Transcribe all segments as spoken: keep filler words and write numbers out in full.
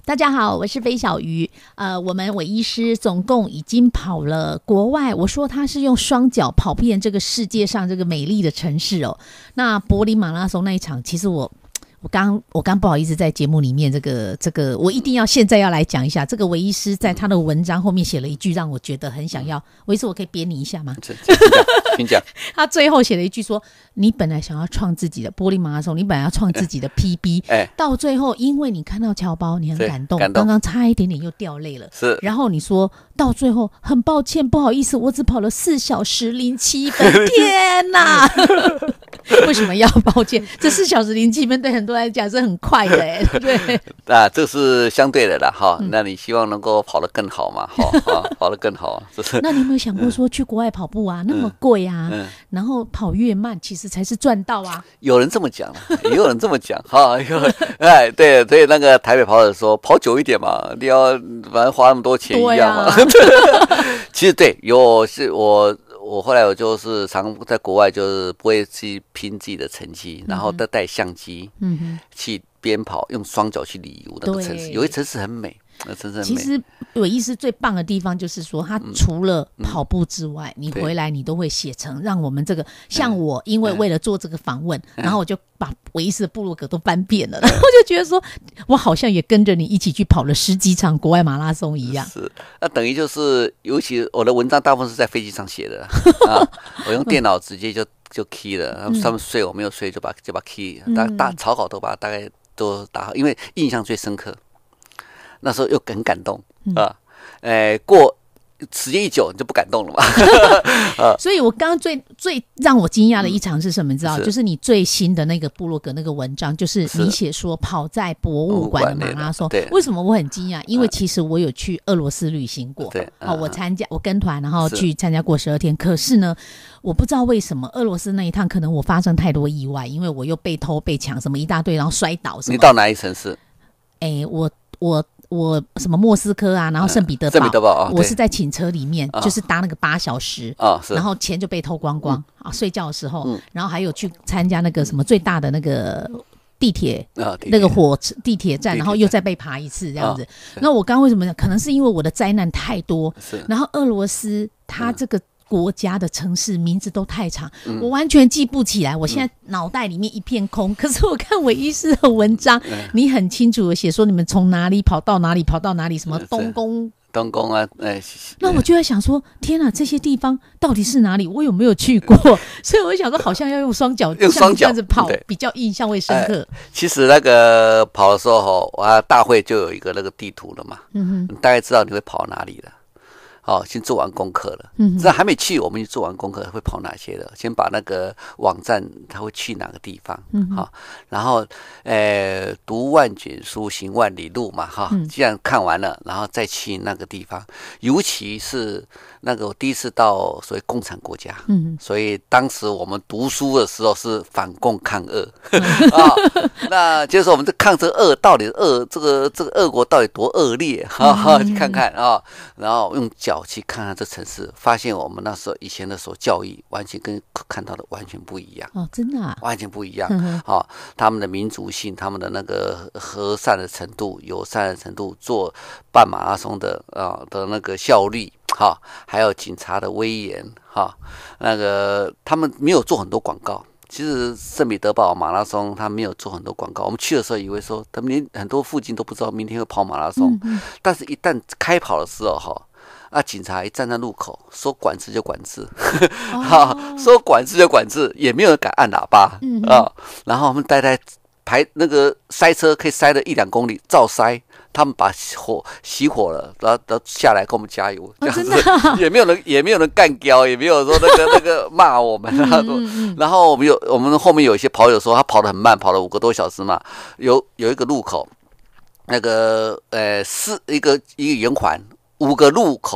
大家好，我是飞小鱼。呃，我们韦医师总共已经跑了国外，我说他是用双脚跑遍这个世界上这个美丽的城市哦。那柏林马拉松那一场，其实我我刚我刚不好意思在节目里面这个这个，我一定要现在要来讲一下，这个韦医师在他的文章后面写了一句让我觉得很想要，韦医师我可以编你一下吗？ 请讲。 他最后写了一句说，你本来想要创自己的柏林马拉松，你本来要创自己的 P B，欸、到最后因为你看到侨胞你很感动，刚刚差一点点又掉泪了， 是， 然后你说到最后很抱歉不好意思，我只跑了四小时零七分，天哪为什么要抱歉？这四小时零七分对很多人来讲是很快的、欸、对啊，这是相对的啦哈、嗯。那你希望能够跑得更好嘛？哈、啊，跑得更好，这是。 那你有没有想过说去国外跑步啊，嗯、那么贵啊、嗯，然后跑越慢，其实才是赚到啊？ 有人这么讲，也有人这么讲哈。哎，对，所以那个台北跑者说，跑久一点嘛，你要反正花那么多钱一样嘛。啊、其实对，有是我。我后来我就是常在国外，就是不会去拼自己的成绩，嗯、然后再带相机，嗯、去边跑，用双脚去旅游那个城市。有一城市很美，那城市很美。 其实韦医师最棒的地方就是说，他除了跑步之外，嗯、你回来你都会写成让我们这个像我，因为为了做这个访问，嗯、然后我就把韦医师的部落格都翻遍了，然后就觉得说，我好像也跟着你一起去跑了十几场国外马拉松一样。 是，那等于就是，尤其我的文章大部分是在飞机上写的啊，我用电脑直接就就 key 了，他们睡我没有睡就把就把 key， 大大草稿都把大概都打好，因为印象最深刻。那时候又很感动啊，哎，过时间一久你就不感动了嘛。 啊、所以我刚刚最最让我惊讶的一场是什么？你知道，就是你最新的那个部落格那个文章，就是你写说跑在博物馆的马拉松。为什么我很惊讶？因为其实我有去俄罗斯旅行过，对，哦，我参加我跟团，然后去参加过十二天。可是呢，我不知道为什么俄罗斯那一趟可能我发生太多意外，因为我又被偷被抢什么一大堆，然后摔倒什么。 你到哪一城市？ 哎，我我。我什么莫斯科啊，然后圣彼得堡， 圣彼得堡、哦， 我是在请车里面，哦、就是搭那个八小时，哦、然后钱就被偷光光、嗯、啊！睡觉的时候、嗯，然后还有去参加那个什么最大的那个地铁，哦、那个火车地铁站，然后又再被爬一次这样子。哦、那我刚刚为什么可能是因为我的灾难太多，然后俄罗斯它这个。国家的城市名字都太长、嗯、我完全记不起来，我现在脑袋里面一片空、嗯、可是我看韦医师的文章、嗯、你很清楚的写说你们从哪里跑到哪里跑到哪里，什么东宫东宫啊、哎， 那我就在想说天哪，这些地方到底是哪里，我有没有去过？所以我就想说好像要用双脚用双脚这样子跑比较印象会深刻、哎、 其实那个跑的时候我大会就有一个那个地图了嘛，嗯哼，你大概知道你会跑哪里了。好、哦，先做完功课了。嗯，这还没去，我们就做完功课，会跑哪些的？先把那个网站，他会去哪个地方？嗯，好、哦，然后，呃，读万卷书，行万里路嘛，哈、哦。既然看完了，然后再去那个地方，尤其是那个我第一次到所谓共产国家，嗯，所以当时我们读书的时候是反共抗俄啊、哦。那就是我们这抗这俄到底俄这个这个俄国到底多恶劣？哈、哦，去看看啊、哦，然后用脚去看看这城市，发现我们那时候以前的时候教育完全跟看到的完全不一样哦，真的、啊， 完全不一样。哦，他们的民族性，他们的那个和善的程度、友善的程度，做办马拉松的啊、哦、的那个效率，哈、哦，还有警察的威严，哈、哦，那个他们没有做很多广告。其实圣彼得堡马拉松他没有做很多广告，我们去的时候以为说他们连很多附近都不知道明天会跑马拉松，嗯嗯，但是一旦开跑的时候哈，啊警察一站在路口说管制就管制，哈、哦，说管制就管制，也没有人敢按喇叭，嗯啊，然后我们待在排那个塞车可以塞了一两公里，照塞。他们把火熄火了，然后然后下来给我们加油，这样子、哦、也没有人也没有人干掉，也没有说那个那个骂我们。嗯嗯嗯，然后我们有我们后面有一些跑友说他跑得很慢，跑了五个多小时嘛。有有一个路口，那个呃四一个一个圆环，五个路口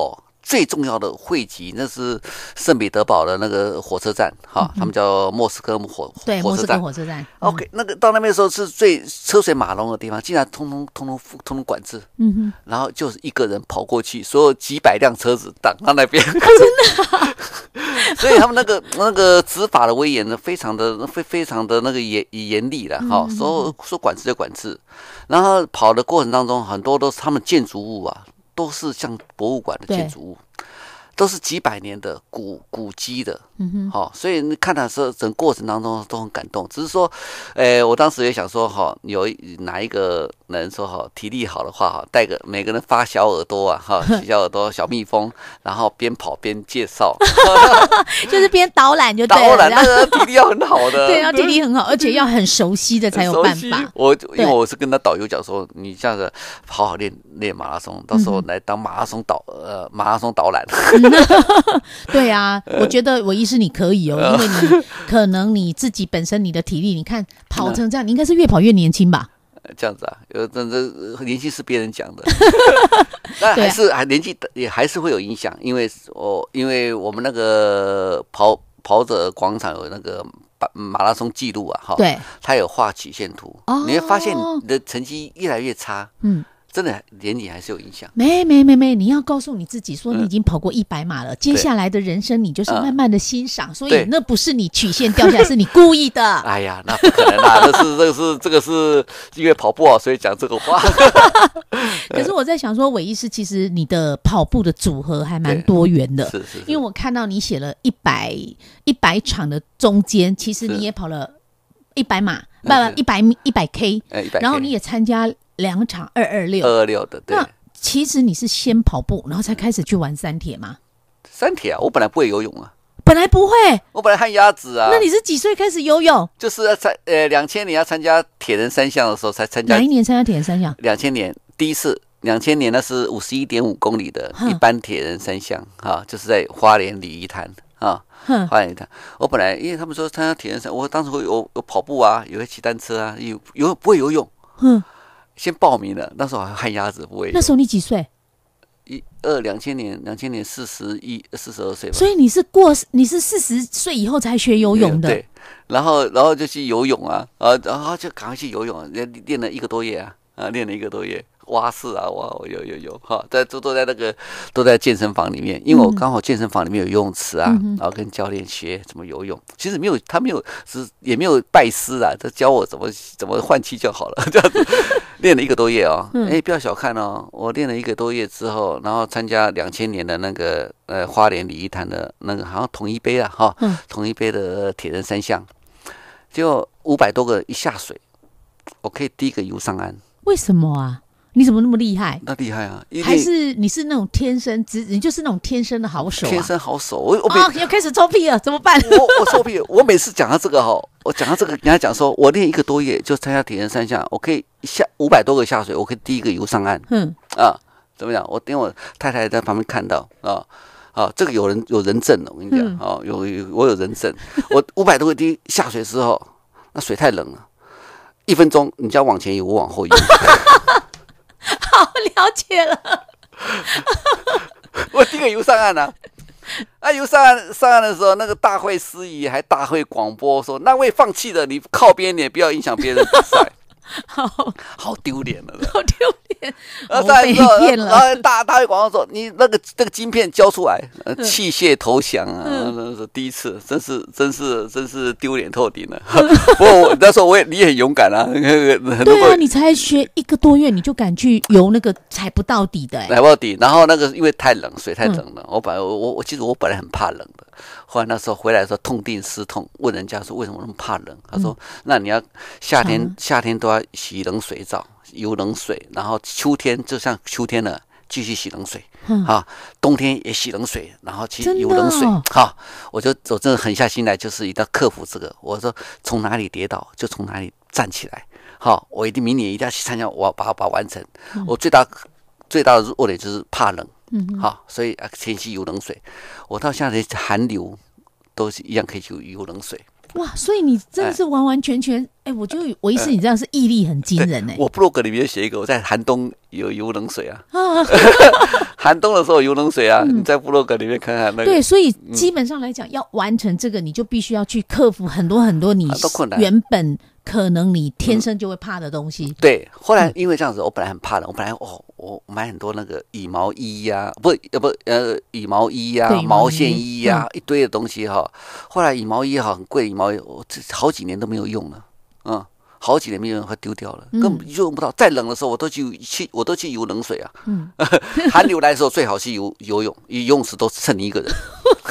最重要的汇集，那是圣彼得堡的那个火车站，哈、嗯，他们叫莫斯科火对火车站。 莫斯科火车站。 嗯、OK， 那个到那边的时候是最车水马龙的地方，竟然通通通通通通管制。嗯哼。然后就是一个人跑过去，所有几百辆车子挡到那边。啊、 真的、啊。 所以他们那个那个执法的威严呢，非常的非非常的那个严严厉了，哈、嗯，说说管制就管制。然后跑的过程当中，很多都是他们建筑物啊。都是像博物馆的建筑物，都是几百年的古古迹的，嗯哼，好、哦，所以你看的时候，整个过程当中都很感动。只是说，诶，我当时也想说，哈、哦，有哪一个人说，哈、哦，体力好的话，哈，带个每个人发小耳朵啊，哈、哦，小耳朵、小蜜蜂，然后边跑边介绍， 就是边导览就对了。 导览那个体力要很好的， 对，要体力很好，而且要很熟悉的才有办法。 我因为我是跟他导游讲说，你这样子好好练练马拉松，到时候来当马拉松导呃马拉松导览。 对啊，我觉得我医师你可以哦，因为你可能你自己本身你的体力，你看跑成这样，你应该是越跑越年轻吧？ 这样子啊，有真的年轻是别人讲的，但还是还年纪也还是会有影响，因为我因为我们那个跑跑者广场有那个马拉松记录啊，哈， 对， 它有画曲线图，哦、你会发现你的成绩越来越差，嗯。真的年龄还是有影响。 没没没没，你要告诉你自己说，你已经跑过一百码了、嗯，接下来的人生你就是慢慢的欣赏，嗯、所以那不是你曲线掉下来，是你故意的。 哎呀，那不可能啦，这是这个是这个是因为跑步好，所以讲这个话。 可是我在想说，韦医师其实你的跑步的组合还蛮多元的， 是 是, 是， 因为我看到你写了一百一百场的中间，其实你也跑了一百码，不一百一百 K， 然后你也参加。两场二二六， 二二六的，对。 那其实你是先跑步，然后才开始去玩三铁吗？ 三铁啊，我本来不会游泳啊。 本来不会， 我本来旱鸭子啊。 那你是几岁开始游泳？ 就是要参呃两千年要参加铁人三项的时候才参加。 哪一年参加铁人三项？ 两千年第一次，两千年那是五十一点五公里的一般铁人三项哈，就是在花莲鲤鱼潭啊。花莲潭，我本来因为他们说参加铁人三，我当时会有有跑步啊，有会骑单车啊，有有不会游泳，嗯。先报名了，那时候还旱鸭子不会。 那时候你几岁？ 一二两千年，两千年四十一、四十二岁吧。 所以你是过你是四十岁以后才学游泳的。 对，然后然后就去游泳啊，啊，然后就赶快去游泳，练练了一个多月啊，啊，练了一个多月。蛙式啊，哇，有有有哈，在都都在那个都在健身房里面，因为我刚好健身房里面有游泳池啊，嗯、然后跟教练学怎么游泳。其实没有，他没有，是也没有拜师啊，他教我怎么怎么换气就好了，这样子练了一个多月哦。哎、欸，不要小看哦，我练了一个多月之后，然后参加两千年的那个呃花莲鲤鱼潭的那个好像统一杯啊，哈，统一杯的铁人三项，就五百多个一下水，我可以第一个游上岸。 为什么啊？你怎么那么厉害？ 那厉害啊！ 还是你是那种天生，你就是那种天生的好手、啊？ 天生好手，我我、 哦、要开始臭屁了，怎么办？ 我我臭屁，我每次讲到这个哈，我讲到这个，人家讲说我练一个多月就参加铁人三项，我可以下五百多个下水，我可以第一个游上岸。嗯啊，怎么讲？我因为我太太在旁边看到啊啊，这个有人有人证了，我跟你讲啊、嗯，有有我有人证，我五百多个滴下水之后，那水太冷了，一分钟你就要往前游，我往后游。 好，了解了。 我第一个游上岸啊！啊，游上岸上岸的时候，那个大会司仪还大会广播说：“那位放弃的，你靠边点，不要影响别人比赛。”好，好丢脸了， 好丢脸。 然后再之后，然后大大会广播说：“你那个那个晶片交出来，呃、弃械投降啊！”那、嗯、是第一次，真是真是真是丢脸透顶了。不过我那时候我也你也很勇敢啊， 对啊，你才学一个多月，你就敢去游那个踩不到底的、欸， 踩不到底。然后那个因为太冷，水太冷了，嗯、我本来我我其实我本来很怕冷的。后来那时候回来的时候痛定思痛，问人家说为什么那么怕冷？他说：“嗯、那你要夏天、嗯、夏天都要洗冷水澡，游冷水，然后秋天就像秋天了，继续洗冷水，嗯、啊，冬天也洗冷水，然后去游冷水。哦”好，我就我真的狠下心来，就是一定要克服这个。我说从哪里跌倒就从哪里站起来。好，我一定明年一定要去参加，我要把它把它完成。嗯、我最大最大的弱点就是怕冷。嗯，好，所以啊，前期游冷水，我到现在寒流都是一样可以去游冷水。 哇，所以你真的是完完全全，哎、欸，我就我意思你这样是毅力很惊人哎、欸。 我部落格里面写一个，我在寒冬有游冷水啊，寒冬的时候游冷水啊，嗯、你在部落格里面看看那个。 对，所以基本上来讲，嗯、要完成这个，你就必须要去克服很多很多你原本可能你天生就会怕的东西。嗯、 对，后来因为这样子，我本来很怕的，我本来哦，我买很多那个羽毛衣呀、啊，不呃不呃羽毛衣呀、啊、毛线衣呀、啊嗯、一堆的东西哈。后来羽毛衣哈很贵，羽毛衣我这好几年都没有用了，嗯。好几年没有人快丢掉了，根本用不到。再冷的时候，我都去去，我都去游冷水啊。嗯，寒流来的时候，最好去游游泳，游泳池都剩你一个人。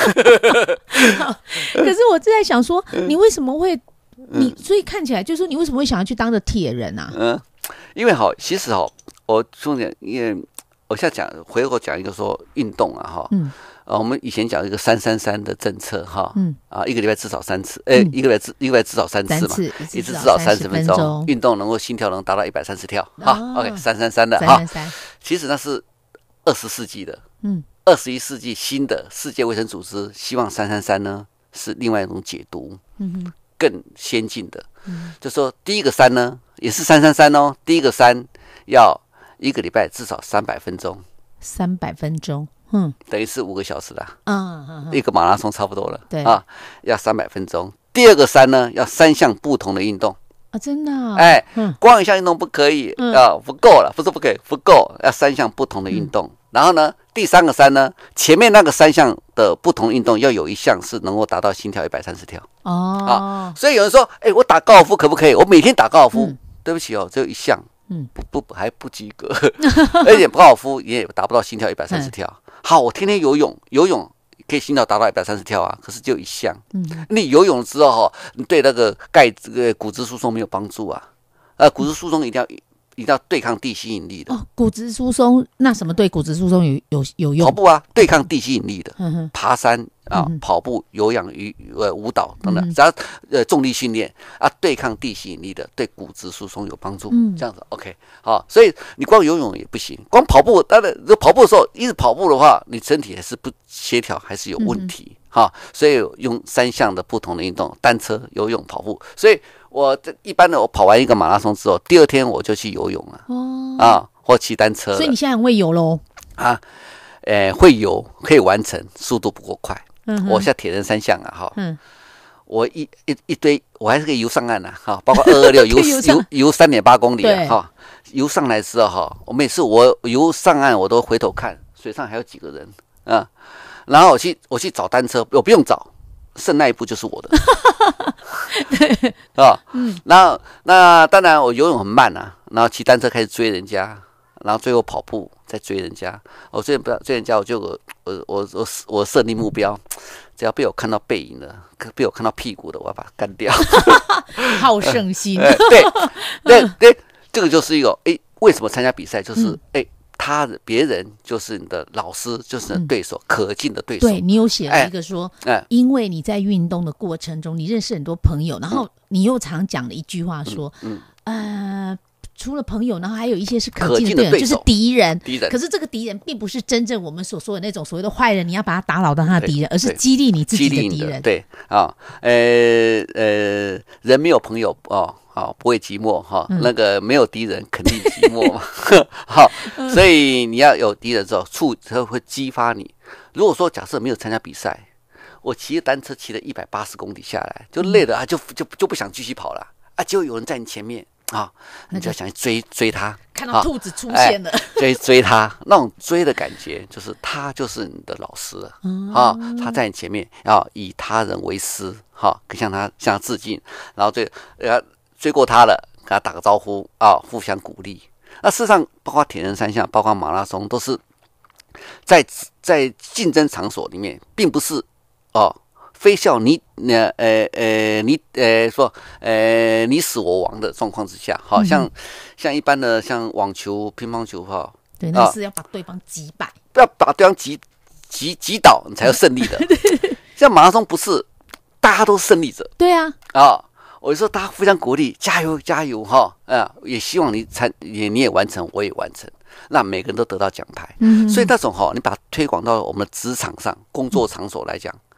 可是我正在想说，你为什么会你？所以看起来就是说，你为什么会想要去当个铁人啊？ 嗯，因为哈，其实哈，我重点，因为我现在讲回头讲一个说运动啊，哈，嗯。呃，我们以前讲一个三三三的政策哈，嗯啊，一个礼拜至少三次，哎、嗯，一个礼拜至一个礼拜至少三次嘛，一次至少三十分钟，运动能够心跳能达到一百三十跳，好、哦、，OK， 三三三的哈，其实那是二十世纪的，嗯，二十一世纪新的世界卫生组织希望三三三呢是另外一种解读，嗯哼，更先进的，嗯，就说第一个三呢也是三三三哦，第一个三要一个礼拜至少三百分钟， 三百分钟。嗯， 等于是五个小时啦， 嗯嗯嗯， 一个马拉松差不多了， 对啊，要三百分钟。第二个三呢，要三项不同的运动啊，真的、哦， 哎，嗯、光一项运动不可以、嗯、啊，不够了，不是不可以，不够，要三项不同的运动。嗯、然后呢，第三个三呢，前面那个三项的不同运动要有一项是能够达到心跳一百三十跳哦， 啊，所以有人说，哎，我打高尔夫可不可以？我每天打高尔夫，嗯、对不起哦，只有一项，嗯，不不还不及格，而且高尔夫也达不到心跳一百三十跳。好，我天天游泳，游泳可以心跳达到一百三十跳啊，可是只有一项。嗯，你游泳之后哈，你对那个钙这个骨质疏松没有帮助啊。呃，骨质疏松一定要一定要对抗地吸引力的。 哦，骨质疏松那什么对骨质疏松有有有用？ 跑步啊，对抗地吸引力的。嗯、爬山啊，嗯、跑步、有氧、与呃舞蹈等等，只要呃重力训练啊，对抗地吸引力的，对骨质疏松有帮助。嗯，这样子 OK。好，所以你光游泳也不行，光跑步，当然跑步的时候一直跑步的话，你身体还是不协调，还是有问题。哈、嗯，所以用三项的不同的运动，单车、游泳、跑步。所以我这一般的，我跑完一个马拉松之后，第二天我就去游泳了。哦，啊，或骑单车。 所以你现在很会游喽？ 啊，呃，会游可以完成，速度不够快。嗯，我像铁人三项啊，哈。嗯。我一一一堆，我还是可以游上岸呐、啊，哈，包括二二六游游游三点八公里啊，哈，游上来之后哈，我每次我游上岸，我都回头看水上还有几个人啊，然后我去我去找单车，我不用找，剩那一步就是我的，对啊，嗯，然后那当然我游泳很慢啊，然后骑单车开始追人家，然后最后跑步再追人家，我追不追人家，我就我我我我我设定目标。只要被我看到背影的，被我看到屁股的，我要把它干掉。 好胜心。 欸、对对对，这个就是一个哎、欸，为什么参加比赛？就是哎、嗯欸，他的别人就是你的老师，就是你的对手，嗯、可敬的对手。 对你有写了一个说，哎、欸，因为你在运动的过程中，你认识很多朋友，然后你又常讲了一句话说，嗯，嗯呃。除了朋友，然后还有一些是可敬的对人，就是敌人。敌人，可是这个敌人并不是真正我们所说的那种所谓的坏人，你要把他打倒当他的敌人，而是激励你自己的敌人。 对啊，呃呃，人没有朋友哦，好不会寂寞哈、哦嗯，那个没有敌人肯定寂寞嘛。好，所以你要有敌人之后，触它会激发你。如果说假设没有参加比赛，我骑单车骑了一百八十公里下来，就累了啊，就就就不想继续跑了啊，就有人在你前面。啊、哦，你就要想去追追他， 看到兔子出现了， 哦哎、追追他，那种追的感觉，就是他就是你的老师了，嗯、啊，他在你前面，要以他人为师，哈、啊，向他向他致敬，然后追呃追过他了，跟他打个招呼啊，互相鼓励。那事实上，包括铁人三项，包括马拉松，都是在在竞争场所里面，并不是哦。非笑你呃呃呃你呃说呃你死我亡的状况之下，好、嗯、像像一般的像网球、乒乓球哈， 对，那是要把对方击败， 不要把对方击击击倒，你才有胜利的。像马拉松不是大家都是胜利者， 对啊啊，我就说大家互相鼓励，加油加油哈啊，也希望你参也你也完成，我也完成。让每个人都得到奖牌，嗯，所以那种哈，你把它推广到我们的职场上、工作场所来讲，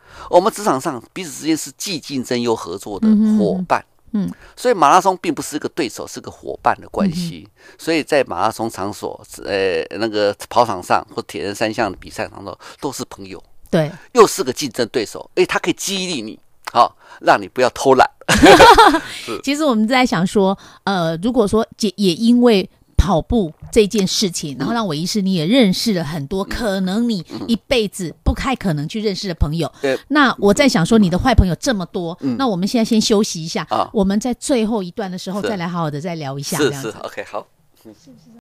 我们职场上彼此之间是既竞争又合作的伙伴。 嗯， 所以马拉松并不是一个对手，是个伙伴的关系。嗯、所以在马拉松场所，呃，那个跑场上或铁人三项的比赛场所，都是朋友。 对， 又是个竞争对手，哎，他可以激励你，好、哦，让你不要偷懒。 其实我们在想说，呃，如果说也也因为跑步这件事情，然后让韦医师你也认识了很多、嗯、可能你一辈子不太可能去认识的朋友。嗯、那我在想说，你的坏朋友这么多，嗯、那我们现在先休息一下、啊，我们在最后一段的时候再来好好的再聊一下。 是是 ，OK， 好。是不是